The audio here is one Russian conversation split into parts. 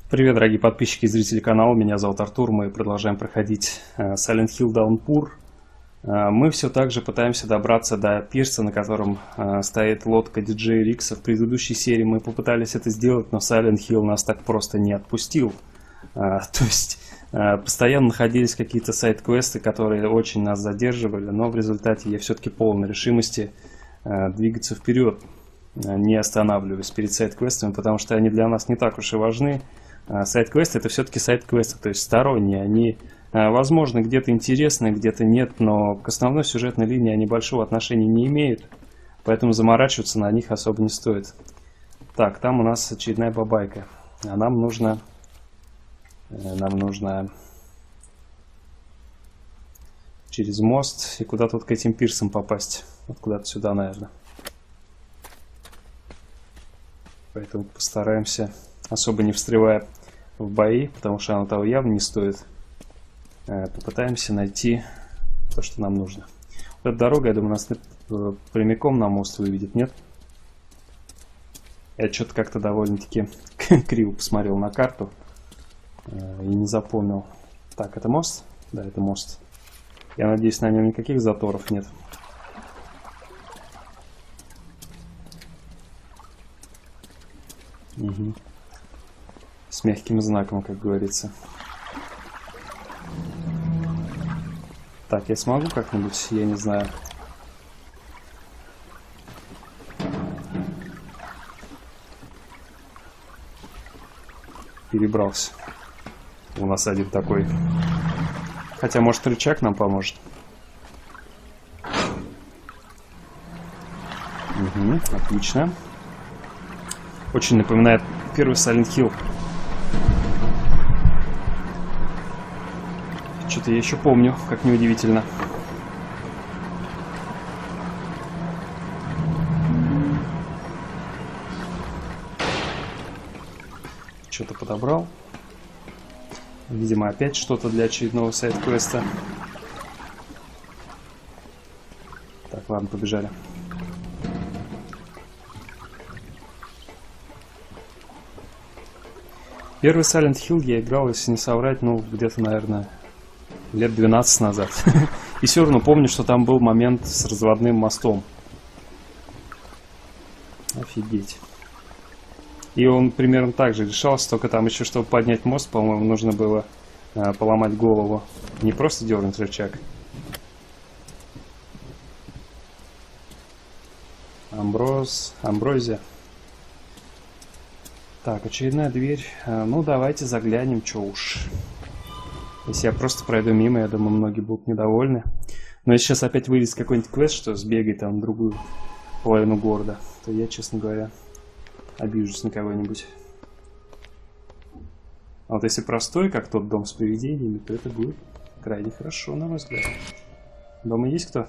Привет, дорогие подписчики и зрители канала, меня зовут Артур, мы продолжаем проходить Silent Hill Downpour. Мы все так же пытаемся добраться до пирса, на котором стоит лодка DJ Рикса. В предыдущей серии мы попытались это сделать, но Silent Hill нас так просто не отпустил. То есть постоянно находились какие-то сайд-квесты, которые очень нас задерживали, но в результате я все-таки полон решимости двигаться вперед, не останавливаясь перед сайд-квестами, потому что они для нас не так уж и важны. Сайд-квесты — это все-таки сайд-квесты, то есть сторонние. Они, возможно, где-то интересны, где-то нет, но к основной сюжетной линии они большого отношения не имеют, поэтому заморачиваться на них особо не стоит. Так, там у нас очередная бабайка, а нам нужно через мост и куда-то вот к этим пирсам попасть. Вот куда-то сюда, наверное. Поэтому постараемся, особо не встревая в бои, потому что оно того явно не стоит. Попытаемся найти то, что нам нужно. Вот эта дорога, я думаю, нас прямиком на мост выведет, нет? Я что-то как-то довольно-таки криво посмотрел на карту и не запомнил. Так, это мост? Да, это мост. Я надеюсь, на нем никаких заторов нет. Угу. С мягким знаком, как говорится. Так, я смогу как-нибудь, я не знаю. Перебрался. У нас один такой. Хотя, может, рычаг нам поможет. Угу, отлично. Очень напоминает первый Silent Hill. Что-то я еще помню, как неудивительно. Что-то подобрал. Видимо, опять что-то для очередного сайд-квеста. Так, ладно, побежали. Первый Silent Hill я играл, если не соврать, ну, где-то, наверное, лет 12 назад. И все равно помню, что там был момент с разводным мостом. Офигеть. И он примерно так же решался, только там еще, чтобы поднять мост, по-моему, нужно было поломать голову. Не просто дернуть рычаг. Амброзия. Так, очередная дверь. Ну, давайте заглянем, чё уж. Если я просто пройду мимо, я думаю, многие будут недовольны. Но если сейчас опять выйдет какой-нибудь квест, что сбегай там в другую половину города, то я, честно говоря, обижусь на кого-нибудь. А вот если простой, как тот дом с привидениями, то это будет крайне хорошо, на мой взгляд. Дома есть кто?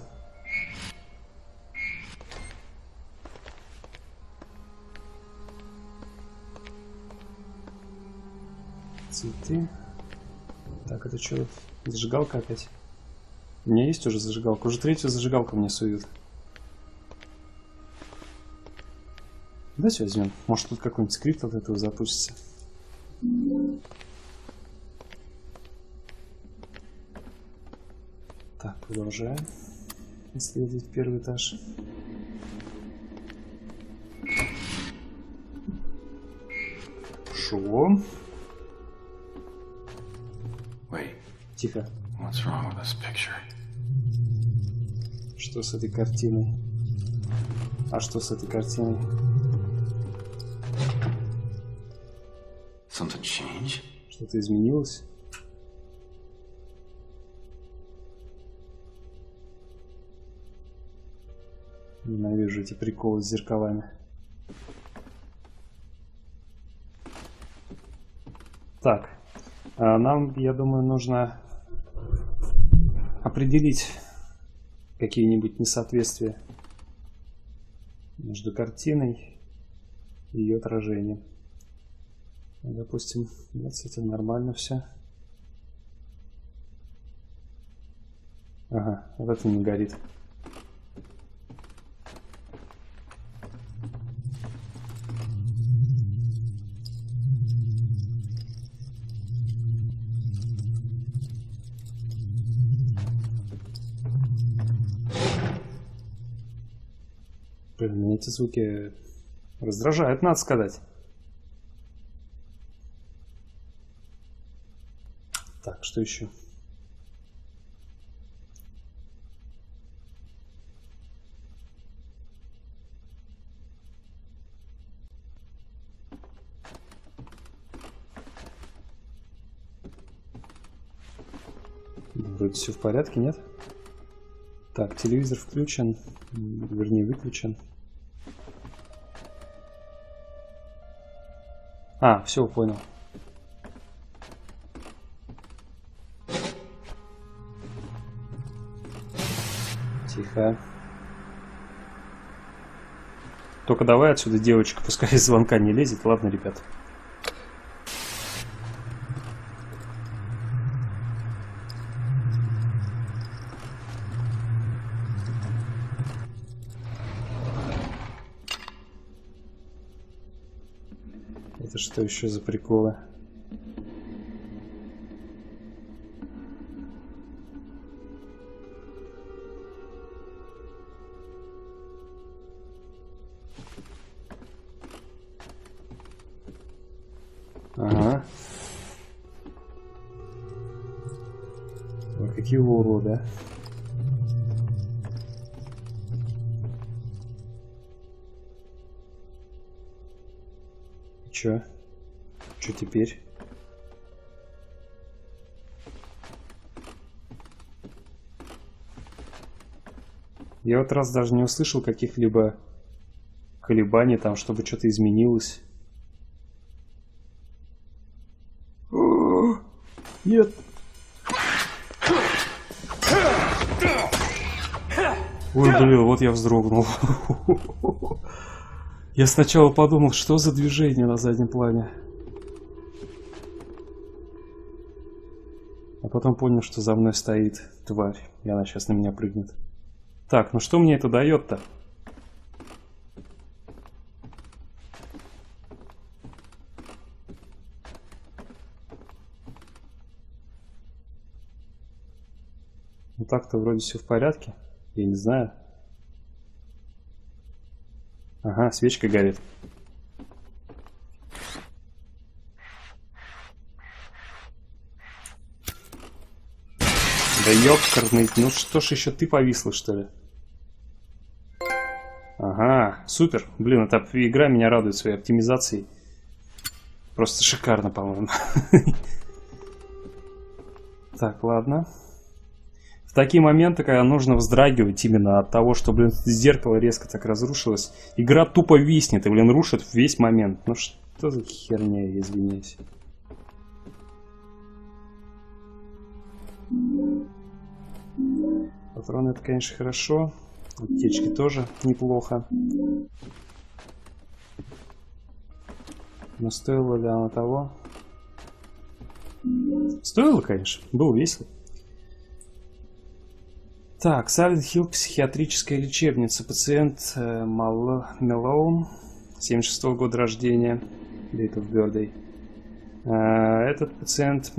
Цветы. Так, это что? Зажигалка опять? У меня есть уже зажигалка. Уже третью зажигалку мне суют. Давайте возьмем. Может, тут какой-нибудь скрипт от этого запустится. Так, продолжаем исследовать первый этаж. Шо? Тихо. Что с этой картиной? А что с этой картиной? Что-то изменилось? Ненавижу эти приколы с зеркалами. Так, нам, я думаю, нужно определить какие-нибудь несоответствия между картиной и ее отражением. Допустим, вот с этим нормально все. Ага, вот это не горит. Блин, меня эти звуки раздражают, надо сказать. Так, что еще? Вроде все в порядке, нет? Так, телевизор включен, вернее выключен. А, все, понял. Тихо. Только давай отсюда, девочка, пускай из звонка не лезет. Ладно, ребят. Это что еще за приколы? Ага. Ой, какие уроды, а. Чё? Чё теперь? Я вот раз даже не услышал каких-либо колебаний там, чтобы что-то изменилось. Нет. Ой, блин, вот я вздрогнул. Я сначала подумал, что за движение на заднем плане. А потом понял, что за мной стоит тварь. И она сейчас на меня прыгнет. Так, ну что мне это дает-то? Ну так-то вроде все в порядке. Я не знаю. Ага, свечка горит. Да ёкарный, ну что ж еще ты повисла, что ли? Ага, супер. Блин, эта игра меня радует своей оптимизацией. Просто шикарно, по-моему. Так, ладно. В такие моменты, когда нужно вздрагивать именно от того, что, блин, зеркало резко так разрушилось, игра тупо виснет и, блин, рушит весь момент. Ну что за херня, я извиняюсь. Патроны — это, конечно, хорошо. Аптечки тоже неплохо. Но стоило ли оно того? Стоило, конечно. Было весело. Так, Silent Hill, психиатрическая лечебница. Пациент Мэлоун, 76-го года рождения. Date of birthday. Этот пациент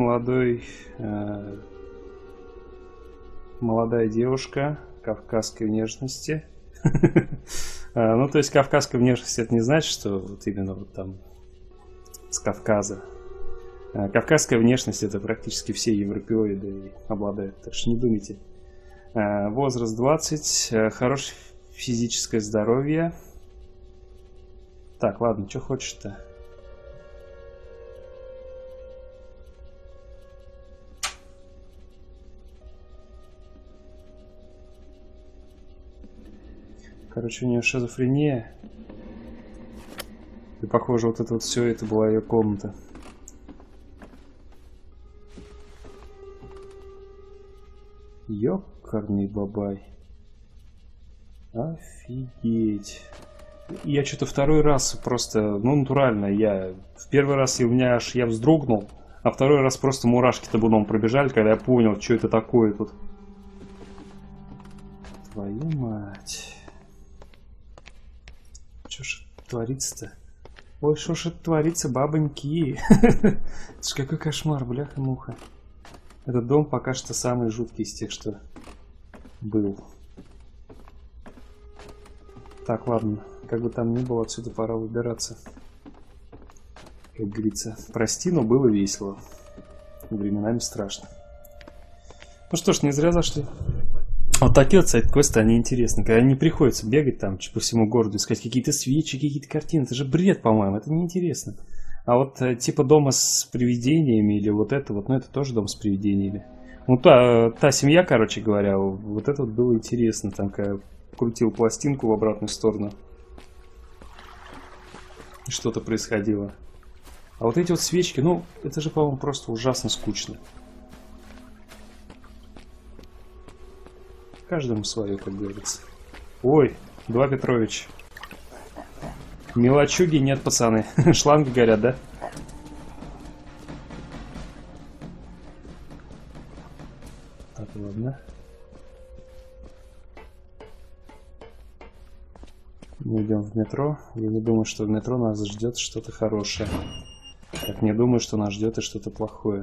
молодая девушка кавказской внешности. Ну, то есть кавказская внешность — это не значит, что вот именно вот там с Кавказа. Кавказская внешность — это практически все европеоиды обладают, так что не думайте. Возраст 20, хорошее физическое здоровье. Так, ладно, что хочешь-то? Короче, у нее шизофрения. И похоже, вот это вот все, это была ее комната. Ёкарный бабай. Офигеть. Я что-то второй раз просто, ну, натурально, я в первый раз у меня аж я вздрогнул, а второй раз просто мурашки табуном пробежали, когда я понял, что это такое тут. Твою мать. Что ж творится-то? Ой, что ж это творится, бабоньки? Это ж какой кошмар, бляха-муха. Этот дом пока что самый жуткий из тех, что был. Так, ладно. Как бы там ни было, отсюда пора выбираться. Как говорится. Прости, но было весело. Временами страшно. Ну что ж, не зря зашли. Вот такие вот сайд-квесты, они интересны. Когда не приходится бегать там по всему городу, искать какие-то свечи, какие-то картины. Это же бред, по-моему, это неинтересно. А вот типа дома с привидениями или вот это вот, ну это тоже дом с привидениями. Ну та семья, короче говоря, вот это вот было интересно. Там когда крутил пластинку в обратную сторону. Что-то происходило. А вот эти вот свечки, ну это же, по-моему, просто ужасно скучно. Каждому свое, как говорится. Ой, 2 Петрович. Мелочуги нет, пацаны. Шланги горят, да? Так, ладно. Мы идем в метро. Я не думаю, что в метро нас ждет что-то хорошее. Так, не думаю, что нас ждет и что-то плохое.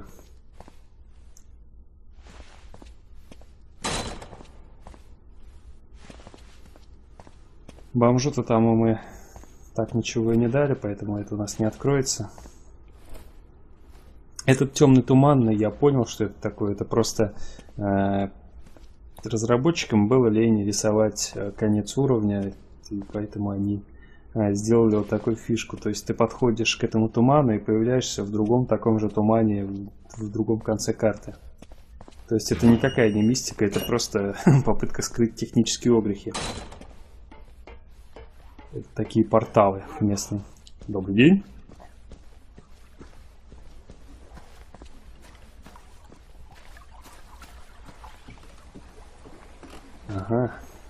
Бомжу-то тому мы так ничего и не дали, поэтому это у нас не откроется. Этот темный туманный, я понял, что это такое. Это просто разработчикам было лень рисовать конец уровня, и поэтому они сделали вот такую фишку. То есть ты подходишь к этому туману и появляешься в другом таком же тумане, в другом конце карты. То есть это никакая не мистика, это просто попытка скрыть технические огрехи. Это такие порталы местные. Добрый день. Ага.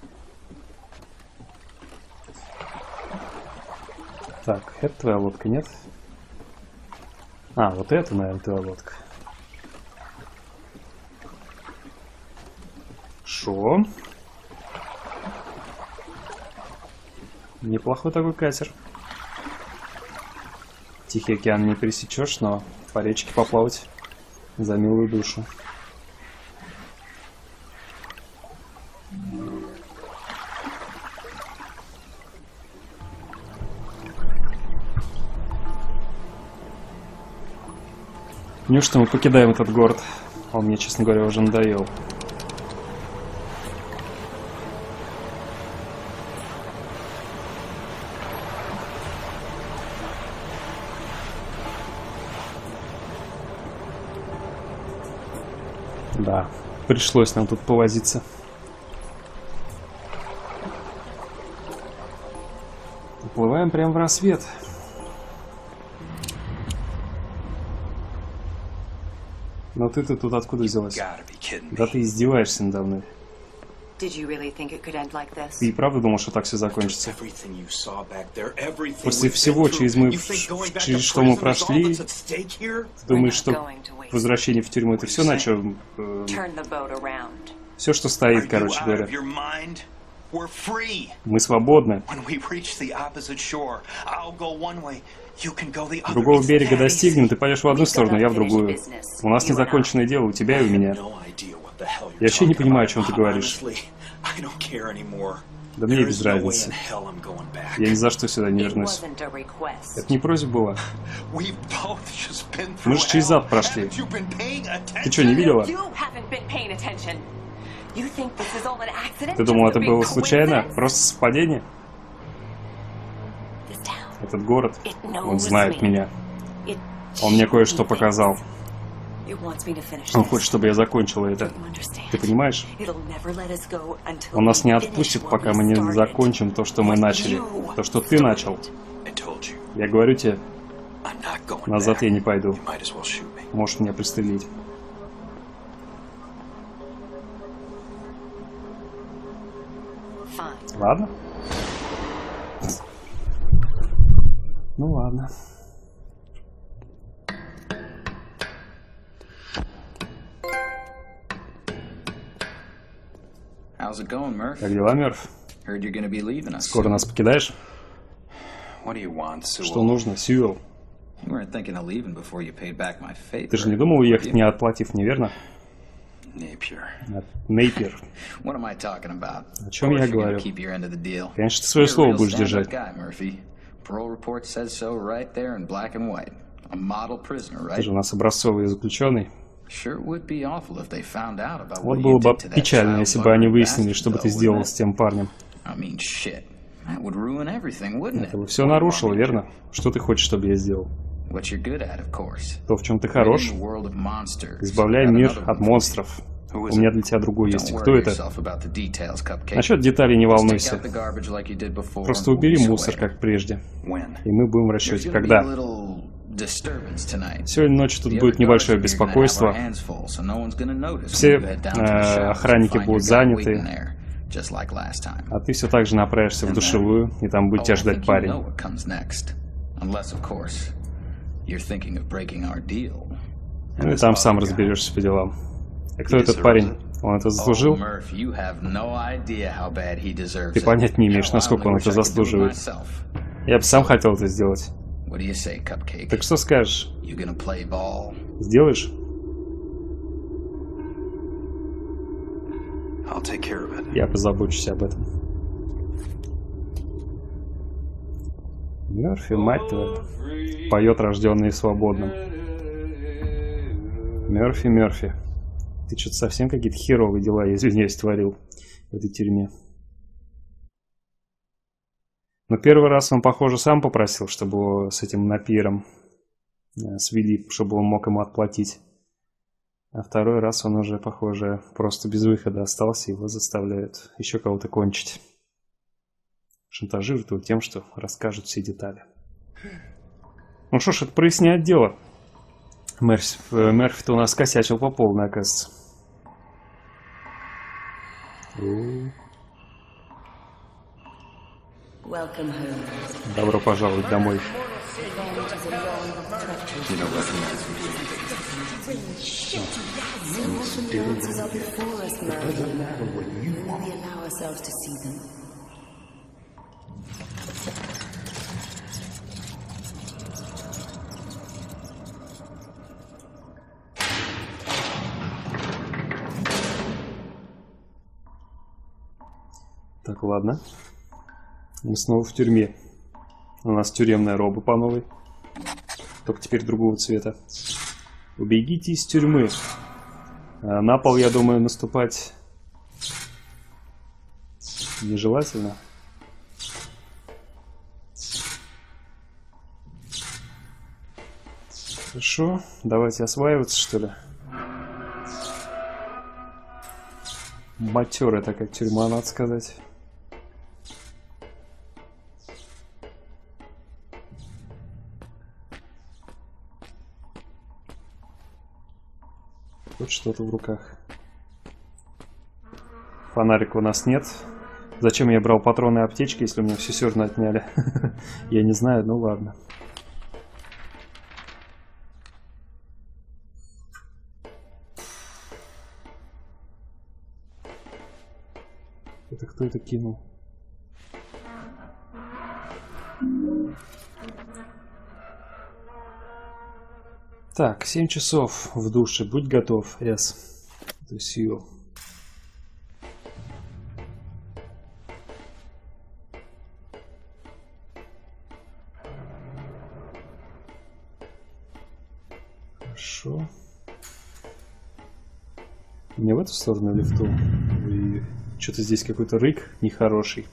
Так, это твоя лодка, нет? А, вот это, наверное, твоя лодка. Шо? Неплохой такой катер. Тихий океан не пересечешь, но по речке поплавать за милую душу. Неужто мы покидаем этот город? Он мне, честно говоря, уже надоел. Да, пришлось нам тут повозиться. Уплываем прямо в рассвет. Но ты-то тут откуда взялась? Да ты издеваешься надо мной. Ты и правда думал, что так все закончится? После всего, через что мы прошли, ты думаешь, что возвращение в тюрьму это все, на чем... все, что стоит, короче говоря. Мы свободны. Другого берега достигнем, ты пойдешь в одну сторону, я в другую. У нас незаконченное дело, у тебя и у меня. Я вообще не понимаю, о чем ты говоришь. Да мне без разницы. Я ни за что сюда не вернусь. Это не просьба была. Мы же через ад прошли. Ты что, не видела? Ты думал, это было случайно? Просто совпадение? Этот город, он знает меня. Он мне кое-что показал. Он хочет, чтобы я закончила это. Ты понимаешь? Он нас не отпустит, пока мы не закончим то, что мы начали. То, что ты начал. Я говорю тебе, назад я не пойду. Можешь меня пристрелить. Ладно? Ну ладно. Как дела, Мерф? Скоро нас покидаешь? Что нужно, Сьюэлл? Ты же не думал уехать, не отплатив, не верно? Нейпер. О чем я говорю? Конечно, ты свое слово будешь держать. Ты же у нас образцовый заключенный. Вот было бы печально, если бы они выяснили, что бы ты сделал с тем парнем. Это бы все нарушило, верно? Что ты хочешь, чтобы я сделал? То, в чем ты хорош. Избавляй мир от монстров. У меня для тебя другой есть. Кто это? Насчет деталей не волнуйся. Просто убери мусор, как прежде. И мы будем в расчете. Когда? Сегодня ночью тут будет небольшое беспокойство. Все охранники будут заняты. А ты все так же направишься в душевую, и там будет тебя ждать парень. Ну и там сам разберешься по делам. А кто этот парень? Он это заслужил? Ты понять не имеешь, насколько он это заслуживает. Я бы сам хотел это сделать. Так что скажешь? Сделаешь? Я позабочусь об этом. Мерфи, мать твою, поет рожденный свободным. Мерфи, Мерфи. Ты что-то совсем какие-то херовые дела, я извиняюсь, творил в этой тюрьме. Но первый раз он, похоже, сам попросил, чтобы его с этим напиром свели, чтобы он мог ему отплатить. А второй раз он уже, похоже, просто без выхода остался, его заставляют еще кого-то кончить. Шантажируют его тем, что расскажут все детали. Ну что ж, это проясняет дело. Мерфи-то у нас косячил по полной, оказывается. Добро пожаловать домой. Так, ладно. Мы снова в тюрьме. У нас тюремная роба по новой. Только теперь другого цвета. Убегите из тюрьмы. На пол, я думаю, наступать нежелательно. Хорошо. Давайте осваиваться, что ли. Матерая такая тюрьма, надо сказать. Тут что-то в руках. Фонарика у нас нет. Зачем я брал патроны и аптечки, если у меня все все равно отняли? Я не знаю, ну ладно. Это кто это кинул? Так, 7 часов в душе. Будь готов, С. То есть you. Хорошо. Не в эту сторону или в ту? И что-то здесь какой-то рык нехороший.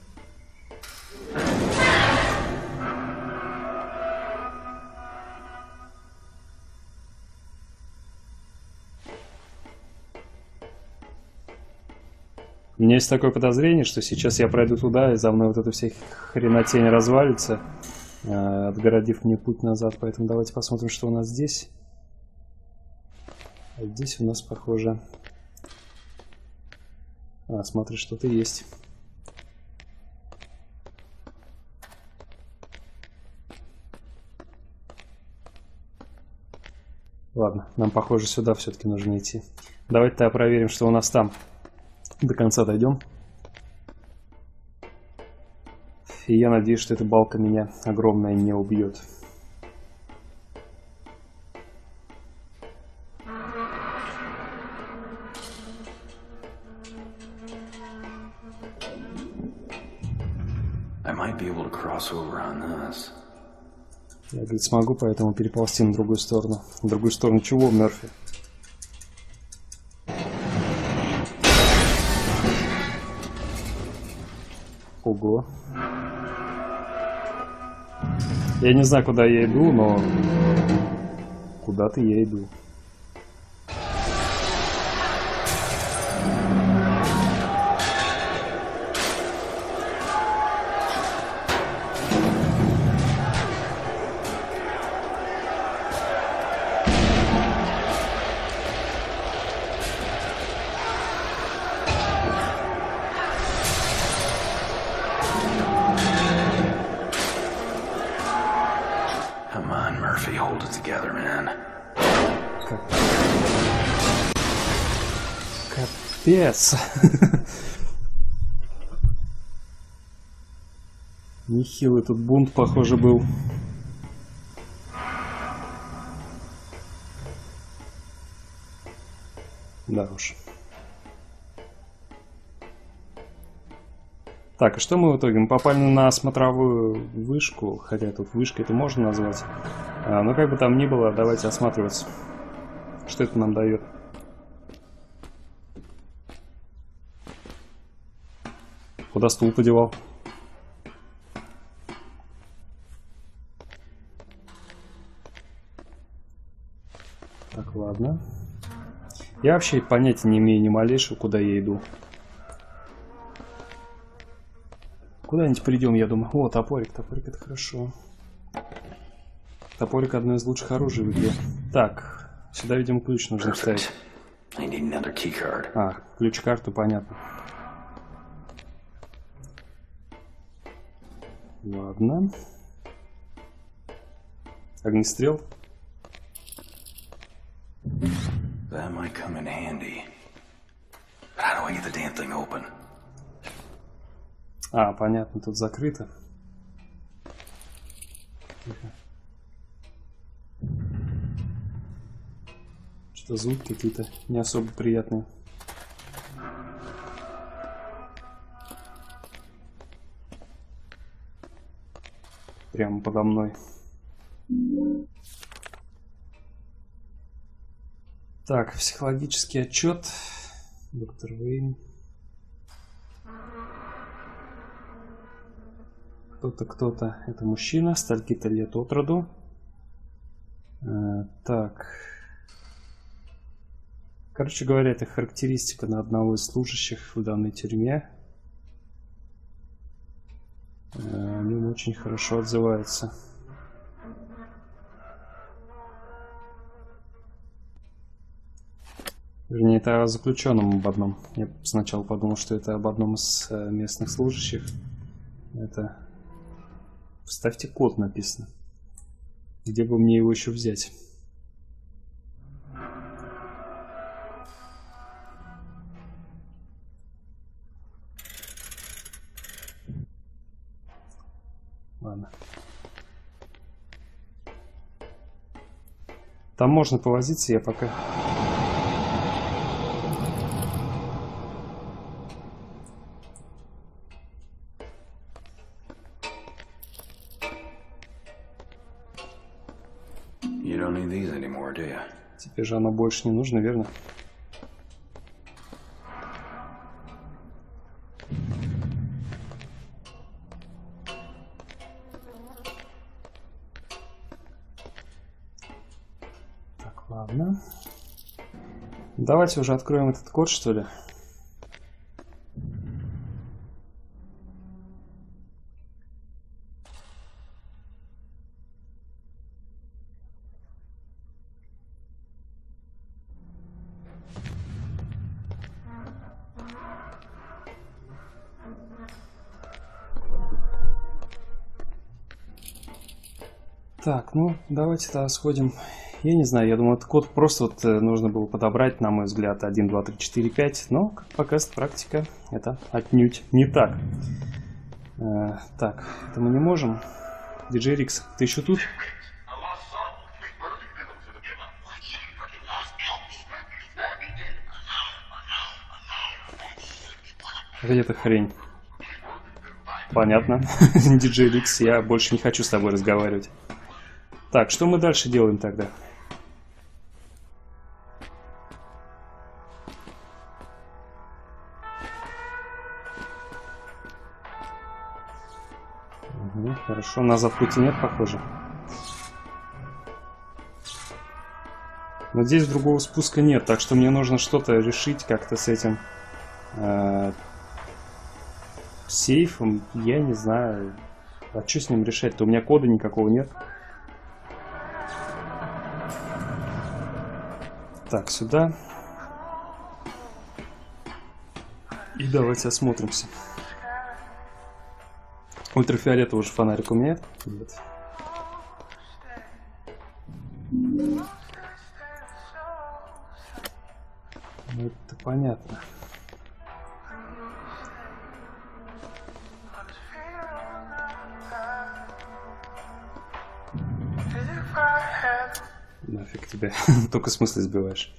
У меня есть такое подозрение, что сейчас я пройду туда, и за мной вот эта вся хренотень развалится, отгородив мне путь назад. Поэтому давайте посмотрим, что у нас здесь. А здесь у нас, похоже... смотри, что-то есть. Ладно, нам, похоже, сюда все-таки нужно идти. Давайте-то проверим, что у нас там. До конца дойдем. И я надеюсь, что эта балка меня огромная не убьет. Я, говорит, смогу поэтому переползти на другую сторону. На другую сторону чего, Мерфи? Ого. Я не знаю, куда я иду, но куда-то я иду. Капец. Нехилый тут бунт, похоже, был. Да уж. Так, и что мы в итоге? Мы попали на смотровую вышку, хотя тут вышкой это можно назвать. Но как бы там ни было, давайте осматриваться. Что это нам дает? Куда стул подевал? Так, ладно. Я вообще понятия не имею ни малейшего, куда я иду. Куда-нибудь придем, я думаю. О, топорик. Топорик это хорошо. Топорик одно из лучших оружий в игре. Так, сюда, видимо, ключ нужно вставить. А, ключ-карту, понятно. Ладно. Огнестрел. А, понятно, тут закрыто. Что-то звуки какие-то не особо приятные. Прямо подо мной. Так, психологический отчет. Доктор Вейн. Кто-то. Это мужчина, стольки-то лет от роду. Так. Короче говоря, это характеристика на одного из служащих в данной тюрьме. О нем очень хорошо отзывается. Вернее, это о заключенном об одном. Я сначала подумал, что это об одном из местных служащих. Это... Вставьте код, написано. Где бы мне его еще взять? Ладно. Там можно повозиться, я пока... Тебе же оно больше не нужно, верно? Так, ладно. Давайте уже откроем этот код, что ли. Так, ну, давайте тогда сходим. Я не знаю, я думаю, этот код просто вот нужно было подобрать, на мой взгляд, 1, 2, 3, 4, 5. Но, как показывает практика, это отнюдь не так. Так, это мы не можем. DJ Rix, ты еще тут? Где эта хрень? Понятно. DJ Rix, я больше не хочу с тобой разговаривать. Так, что мы дальше делаем тогда? Угу, хорошо, назад пути нет, похоже. Но здесь другого спуска нет, так что мне нужно что-то решить как-то с этим сейфом. Я не знаю, а что с ним решать-то? У меня кода никакого нет. Так, сюда. И давайте осмотримся. Ультрафиолетовый же фонарик у меня нет? Ну, это понятно. Нафиг тебя. Только смысл сбиваешь.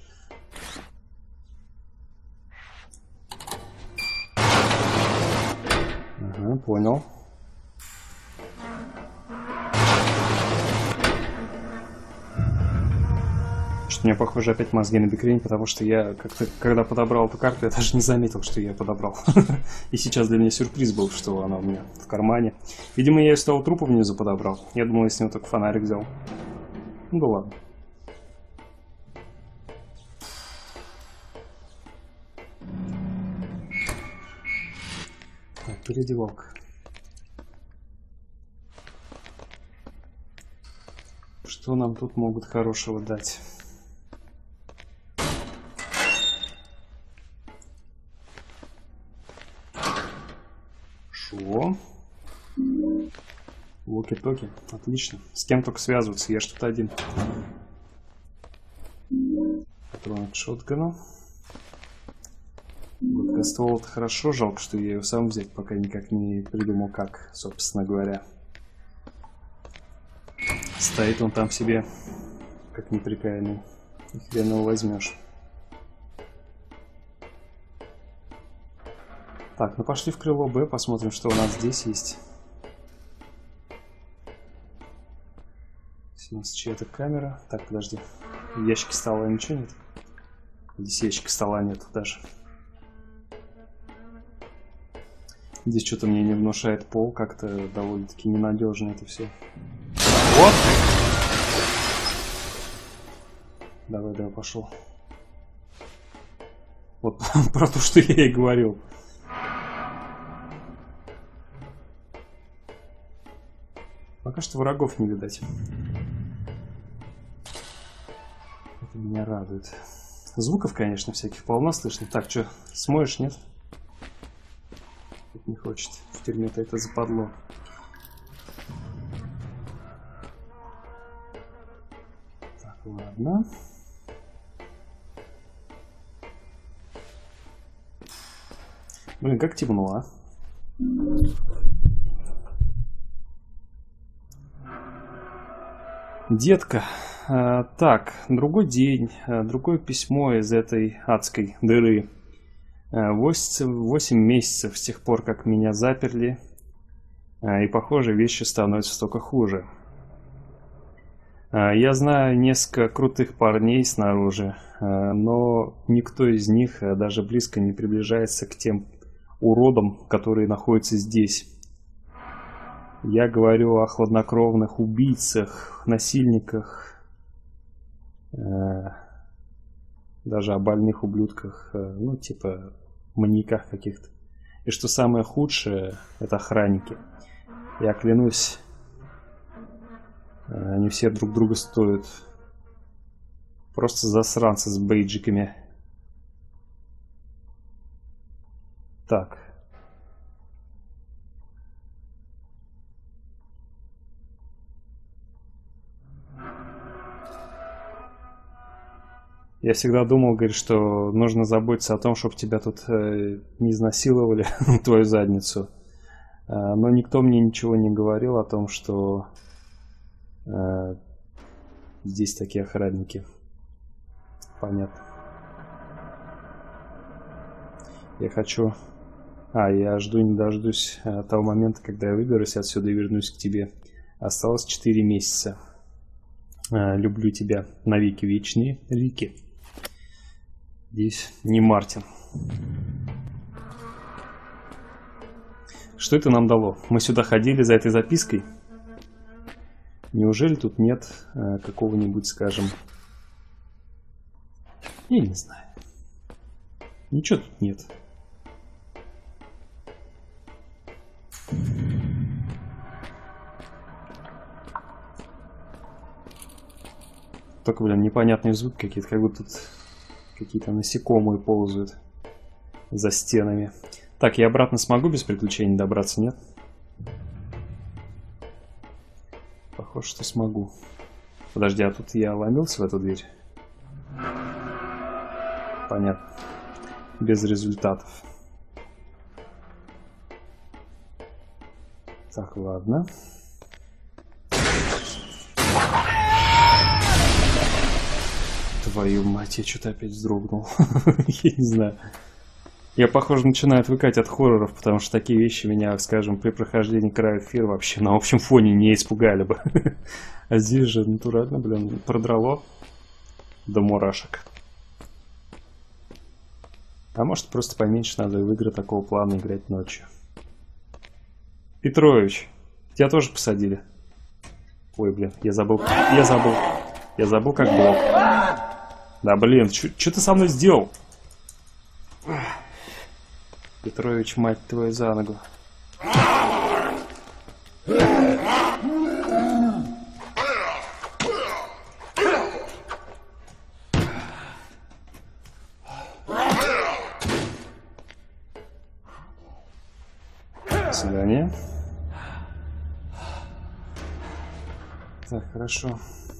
Ага, понял. Что у меня, похоже, опять мозги на бекрень, потому что я как-то, когда подобрал эту карту, я даже не заметил, что я ее подобрал. И сейчас для меня сюрприз был, что она у меня в кармане. Видимо, я ее с того трупа внизу подобрал. Я думал, я с него только фонарик взял. Ну да ладно. Так, переодевалка. Что нам тут могут хорошего дать? Шо? Воки-токи. Отлично. С кем только связываться? Я ж тут один. Патроны к шотгану. Гладкоствол — это хорошо. Жалко, что я его сам взять пока никак не придумал, как, собственно говоря. Стоит он там себе, как неприкаянный. И хрен его возьмешь. Так, ну пошли в крыло Б, посмотрим, что у нас здесь есть. Здесь у нас чья-то камера. Так, подожди. В ящике стола ничего нет? Здесь ящика стола нет даже. Здесь что-то мне не внушает пол, как-то довольно-таки ненадежно это все. Вот! Давай, пошел. Вот про то, что я и говорил. Пока что врагов не видать. Это меня радует. Звуков, конечно, всяких полно слышно. Так, что, смоешь, нет? Не хочет. В тюрьме-то это западло. Так, ладно. Блин, как темно, а? Детка. Так, другой день, другое письмо из этой адской дыры. 8 месяцев с тех пор, как меня заперли, и, похоже, вещи становятся только хуже. Я знаю несколько крутых парней снаружи, но никто из них даже близко не приближается к тем уродам, которые находятся здесь. Я говорю о хладнокровных убийцах, насильниках, даже о больных ублюдках, ну, типа маньяках каких-то. И что самое худшее, это охранники. Я клянусь, они все друг друга стоят. Просто засранцы с бейджиками. Так. Я всегда думал, говорит, что нужно заботиться о том, чтобы тебя тут не изнасиловали, твою задницу. Но никто мне ничего не говорил о том, что здесь такие охранники. Понятно. Я хочу Я жду не дождусь того момента, когда я выберусь отсюда и вернусь к тебе. Осталось 4 месяца. Люблю тебя навеки вечные, Рики. Здесь не Мартин. Что это нам дало? Мы сюда ходили за этой запиской? Неужели тут нет какого-нибудь, скажем... Я не знаю. Ничего тут нет. Только, блин, непонятные звуки какие-то, как будто тут какие-то насекомые ползают за стенами. Так, я обратно смогу без приключений добраться, нет? Похоже, что смогу. Подожди, а тут я ломился в эту дверь? Понятно. Без результатов. Так, ладно. Твою мать, я что-то опять вздрогнул. Я не знаю. Я, похоже, начинаю отвыкать от хорроров, потому что такие вещи меня, скажем, при прохождении Cry of Fear вообще на общем фоне не испугали бы. А здесь же натурально, блин, продрало до мурашек. А может, просто поменьше надо в игры такого плана играть ночью. Петрович, тебя тоже посадили? Ой, блин, я забыл как блок. Да, блин, что ты со мной сделал? Петрович, мать твою, за ногу. До свидания. Так, хорошо.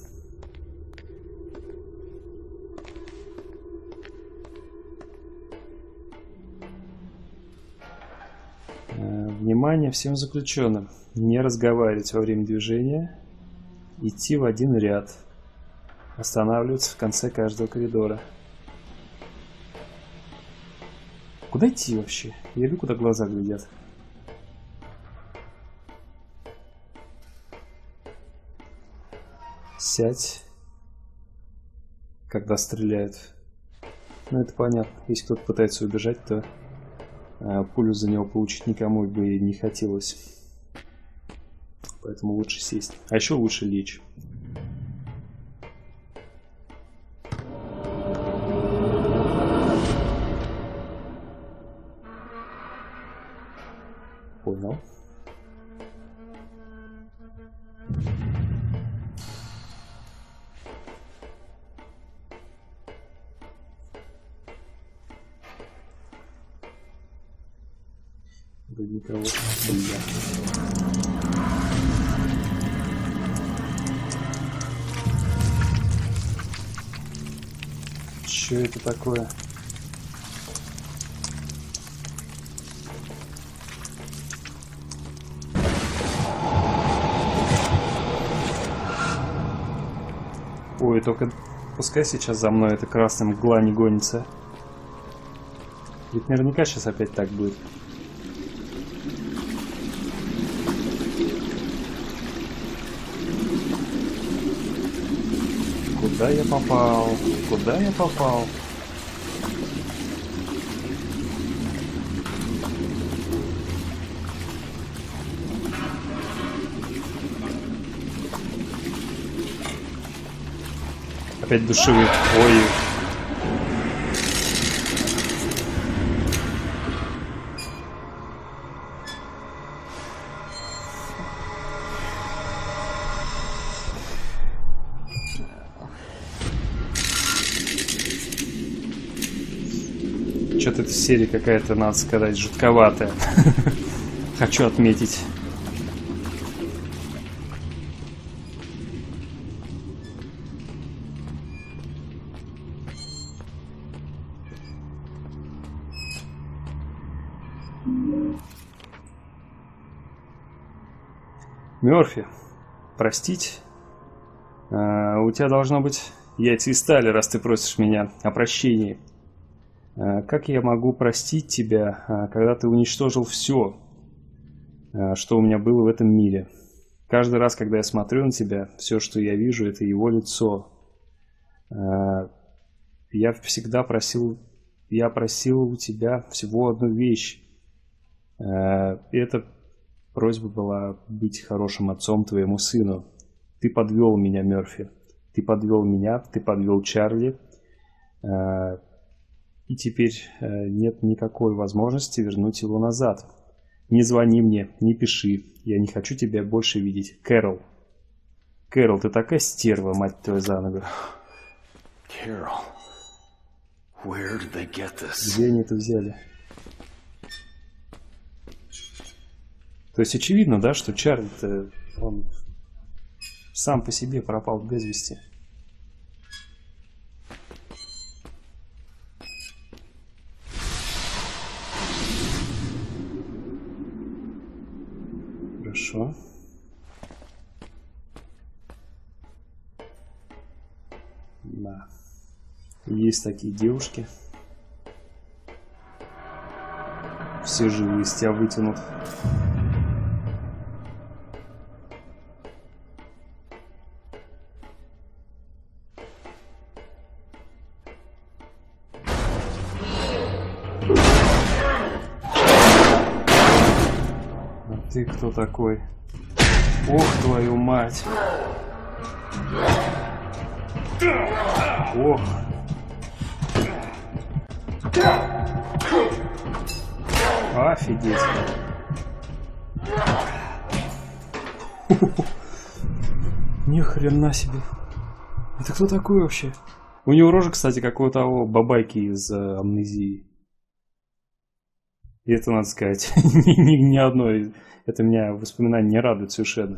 Внимание всем заключенным. Не разговаривать во время движения. Идти в один ряд. Останавливаться в конце каждого коридора. Куда идти вообще? Я иду, куда глаза глядят. Сядь, когда стреляют. Ну, это понятно. Если кто-то пытается убежать, то пулю за него получить никому бы не хотелось. Поэтому лучше сесть. А еще лучше лечь. Понял. Вроде никого. Бля. Что это такое? Ой, только пускай сейчас за мной эта красная мгла не гонится. Ведь наверняка сейчас опять так будет. Куда я попал? Куда я попал? Опять душевые. Ой. Что-то эта серия какая-то, надо сказать, жутковатая. Хочу отметить. Мёрфи, простить? У тебя должно быть яйца из стали, раз ты просишь меня о прощении. Как я могу простить тебя, когда ты уничтожил все, что у меня было в этом мире? Каждый раз, когда я смотрю на тебя, все, что я вижу, это его лицо. Я просил у тебя всего одну вещь. И эта просьба была быть хорошим отцом твоему сыну. Ты подвел меня, Мерфи. Ты подвел меня, ты подвел Чарли. И теперь нет никакой возможности вернуть его назад. Не звони мне, не пиши. Я не хочу тебя больше видеть. Кэрол. Кэрол, ты такая стерва, мать твою за ногу. Carol, where did they get this? Где они это взяли? То есть очевидно, да, что Чарли-то, он сам по себе пропал без вести. Хорошо. Да. Есть такие девушки. Все живые из тебя вытянут. А ты кто такой? Ох, твою мать! Ох! Офигеть! Ни хрена себе! Это кто такой вообще? У него рожа, кстати, как у того бабайки из Амнезии. И это, надо сказать, ни одно. Это меня воспоминание не радует совершенно.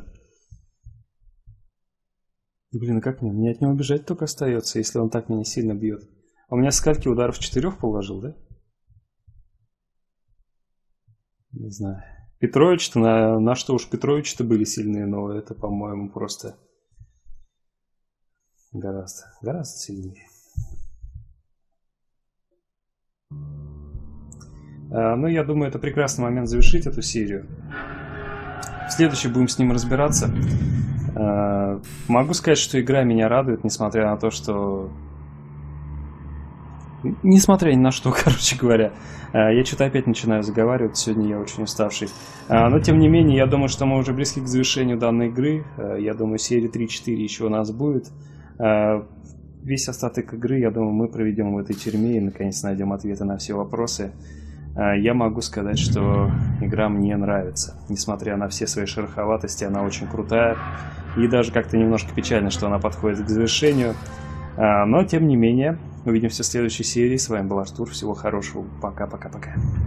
Блин, а как мне? Мне от него бежать только остается, если он так меня сильно бьет. А у меня скольки ударов 4 положил, да? Не знаю. Петрович-то, на что уж Петровичи-то были сильные, но это, по-моему, просто гораздо сильнее. Ну, я думаю, это прекрасный момент завершить эту серию. В следующий будем с ним разбираться. Могу сказать, что игра меня радует, несмотря на то, что... Несмотря ни на что, короче говоря. Я что-то опять начинаю заговаривать, сегодня я очень уставший. Но, тем не менее, я думаю, что мы уже близки к завершению данной игры. Я думаю, серии 3-4 еще у нас будет. Весь остаток игры, я думаю, мы проведем в этой тюрьме и, наконец, найдем ответы на все вопросы. Я могу сказать, что игра мне нравится. Несмотря на все свои шероховатости, она очень крутая. И даже как-то немножко печально, что она подходит к завершению. Но, тем не менее, увидимся в следующей серии. С вами был Артур. Всего хорошего. Пока-пока-пока.